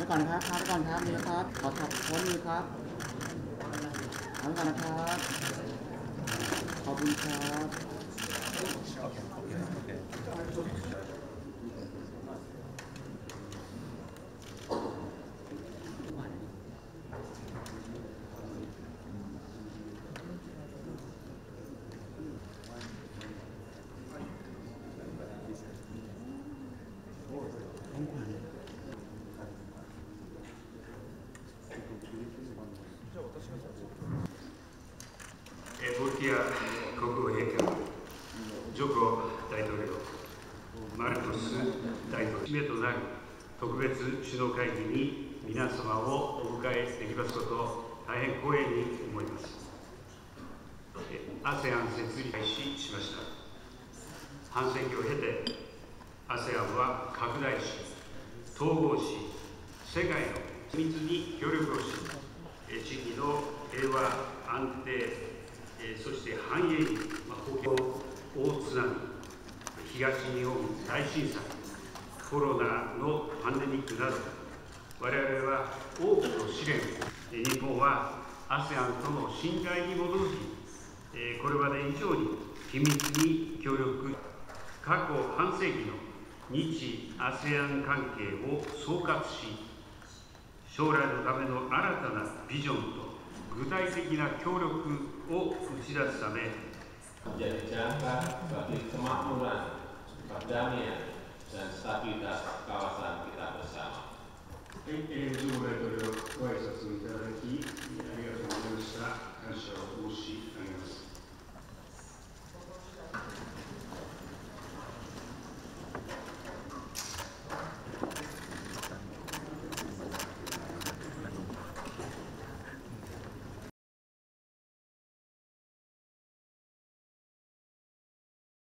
ไปก่อนนะครับพักไปก่อนครับนี่ครับขอถอดโค้ดนี่ครับพักก่อนนะครับขอบคุณครับボルティア国王陛下、ジョコ大統領、マルコス大統領、締めとなる特別首脳会議に皆様をお迎えできますことを大変光栄に思います。ASEAN 設立開始しました。半世紀を経て ASEAN は拡大し、統合し、世界の緊密に協力をし、地域の平和、安定、そして繁栄に貢献を大津波、東日本大震災、コロナのパンデミックなど、我々は多くの試練、日本は ASEAN との信頼に基づき、これまで以上に緊密に協力、過去半世紀の日 ASEAN 関係を総括し、将来のための新たなビジョンと具体的な協力を打ち出すため、 menjadi jangkar bagi kemakmuran, perdamaian, dan stabilitas kawasan kita bersama. はい、ジョー大統領ご挨拶いただき